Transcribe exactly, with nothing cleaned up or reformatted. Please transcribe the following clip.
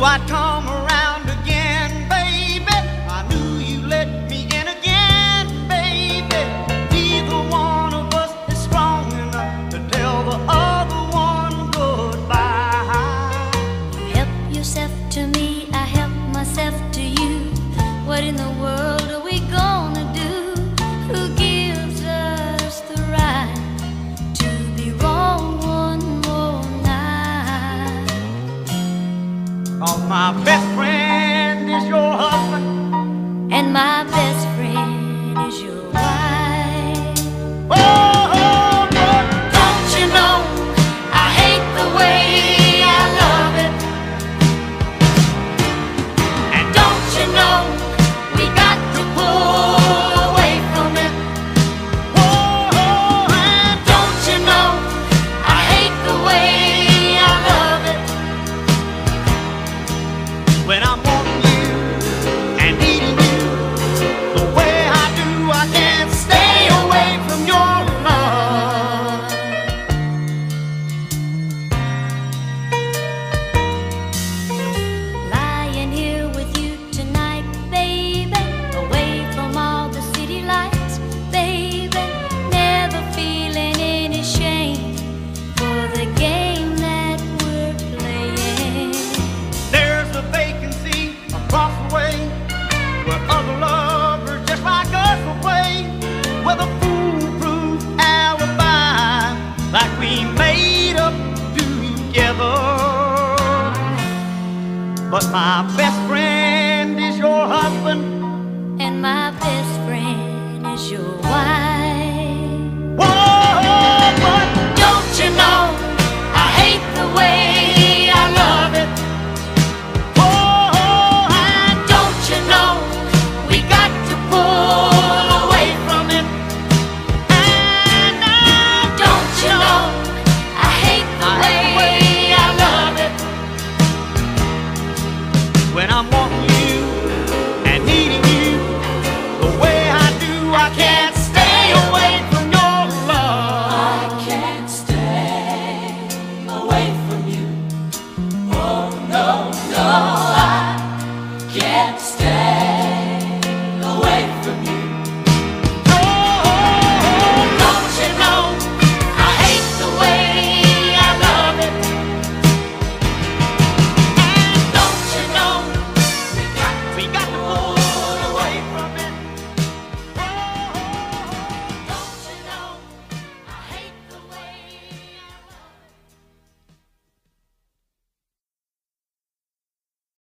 I'd come around again, baby. I knew you let me in again, baby. Neither one of us is strong enough to tell the other one goodbye. You help yourself to me, I help myself to you. What in the world are we gonna do? Who gives us the right to be wrong one more night? Oh, my best friend is your husband, and my best friend is your wife. oh, oh, but Don't you know I hate the way I love it? And don't you know we got to pull away from it? oh, oh, and Don't you know I hate the way I love it? when I'm wanting you and needing you the way I do, I can't stay away from your love. Lying here with you tonight, baby, away from all the city lights, baby, never feeling any shame for the game that we're playing. There's a vacancy across the way where other lovers just like us will play with a foolproof alibi like we made up together. But my best friend is your husband, And my best friend is your wife. whoa, but Don't you know I hate the way I love it? whoa, and Don't you know we got to pull away from it? and now Don't you know I hate the way I love it? when I'm wanting you